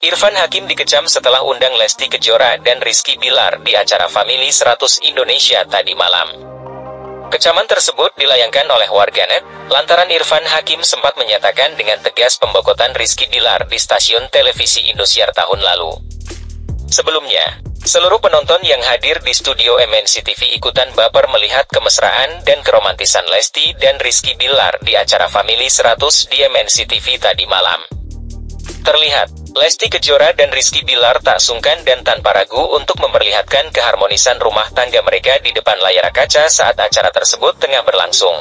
Irfan Hakim dikecam setelah undang Lesti Kejora dan Rizky Bilar di acara Family 100 Indonesia tadi malam. Kecaman tersebut dilayangkan oleh warganet, lantaran Irfan Hakim sempat menyatakan dengan tegas pemboikotan Rizky Bilar di stasiun televisi Indosiar tahun lalu. Sebelumnya, seluruh penonton yang hadir di studio MNC TV ikutan baper melihat kemesraan dan keromantisan Lesti dan Rizky Bilar di acara Family 100 di MNC TV tadi malam. Terlihat, Lesti Kejora dan Rizky Bilar tak sungkan dan tanpa ragu untuk memperlihatkan keharmonisan rumah tangga mereka di depan layar kaca saat acara tersebut tengah berlangsung.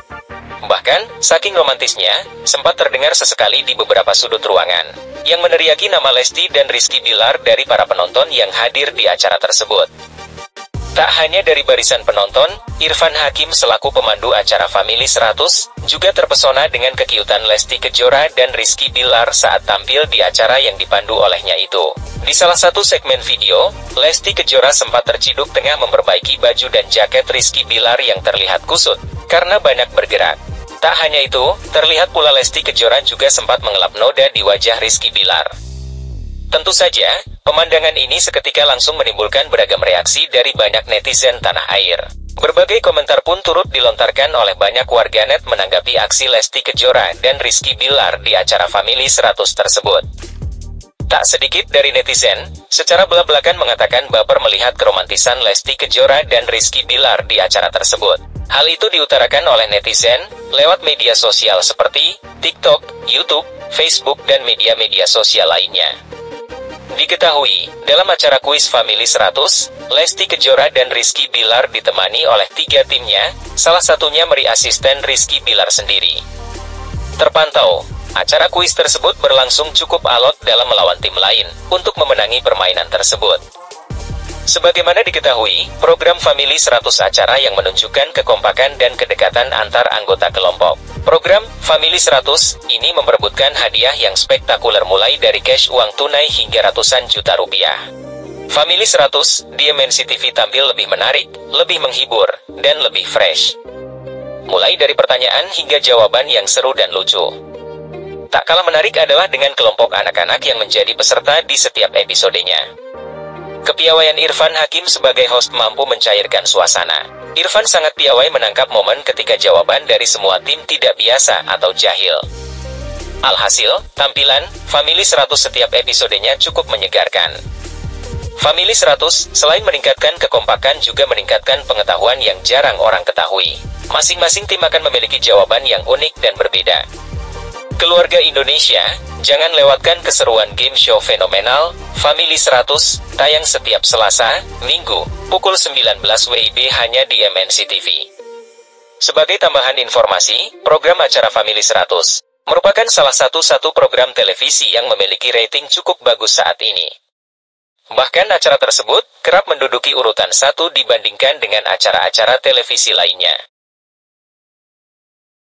Bahkan, saking romantisnya, sempat terdengar sesekali di beberapa sudut ruangan, yang meneriaki nama Lesti dan Rizky Bilar dari para penonton yang hadir di acara tersebut. Tak hanya dari barisan penonton, Irfan Hakim selaku pemandu acara Family 100, juga terpesona dengan kekiutan Lesti Kejora dan Rizky Bilar saat tampil di acara yang dipandu olehnya itu. Di salah satu segmen video, Lesti Kejora sempat terciduk tengah memperbaiki baju dan jaket Rizky Bilar yang terlihat kusut, karena banyak bergerak. Tak hanya itu, terlihat pula Lesti Kejora juga sempat mengelap noda di wajah Rizky Bilar. Tentu saja, pemandangan ini seketika langsung menimbulkan beragam reaksi dari banyak netizen tanah air. Berbagai komentar pun turut dilontarkan oleh banyak warganet menanggapi aksi Lesti Kejora dan Rizky Bilar di acara Family 100 tersebut. Tak sedikit dari netizen, secara belak-belakan mengatakan baper melihat keromantisan Lesti Kejora dan Rizky Bilar di acara tersebut. Hal itu diutarakan oleh netizen, lewat media sosial seperti TikTok, YouTube, Facebook, dan media-media sosial lainnya. Diketahui, dalam acara kuis Family 100, Lesti Kejora dan Rizky Bilar ditemani oleh 3 timnya, salah satunya meri asisten Rizky Bilar sendiri. Terpantau, acara kuis tersebut berlangsung cukup alot dalam melawan tim lain, untuk memenangi permainan tersebut. Sebagaimana diketahui, program Family 100 acara yang menunjukkan kekompakan dan kedekatan antar anggota kelompok. Program Family 100 ini memperebutkan hadiah yang spektakuler mulai dari cash uang tunai hingga ratusan juta rupiah. Family 100 di MNC TV tampil lebih menarik, lebih menghibur, dan lebih fresh. Mulai dari pertanyaan hingga jawaban yang seru dan lucu. Tak kalah menarik adalah dengan kelompok anak-anak yang menjadi peserta di setiap episodenya. Kepiawaian Irfan Hakim sebagai host mampu mencairkan suasana. Irfan sangat piawai menangkap momen ketika jawaban dari semua tim tidak biasa atau jahil. Alhasil, tampilan Family 100 setiap episodenya cukup menyegarkan. Family 100, selain meningkatkan kekompakan juga meningkatkan pengetahuan yang jarang orang ketahui. Masing-masing tim akan memiliki jawaban yang unik dan berbeda. Keluarga Indonesia, jangan lewatkan keseruan game show fenomenal, Family 100, tayang setiap Selasa, Minggu, pukul 19 WIB hanya di MNC TV. Sebagai tambahan informasi, program acara Family 100 merupakan salah satu program televisi yang memiliki rating cukup bagus saat ini. Bahkan acara tersebut kerap menduduki urutan 1 dibandingkan dengan acara-acara televisi lainnya.